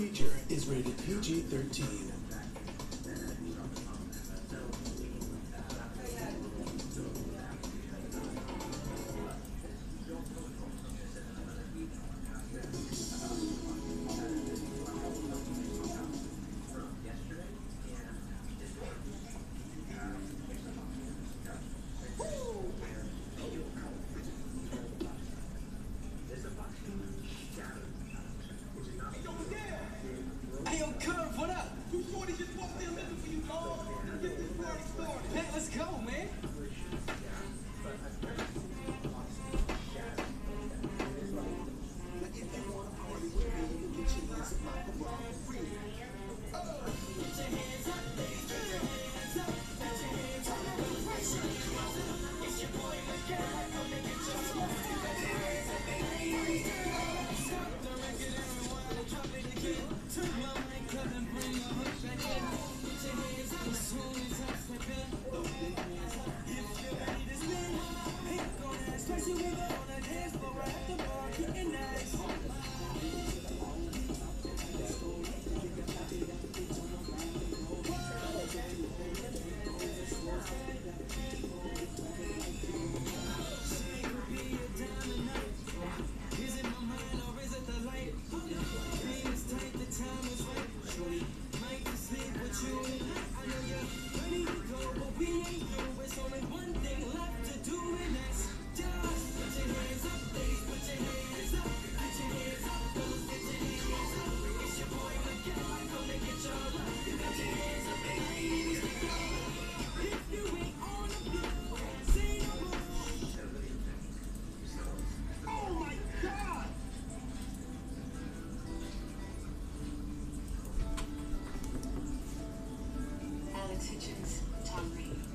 feature is rated PG-13. Hey, yo, Curve, what up? You shorty just walked in looking for you, dog. Get this party started. Man, let's go, man. Alex Hitchens, Tom Reed.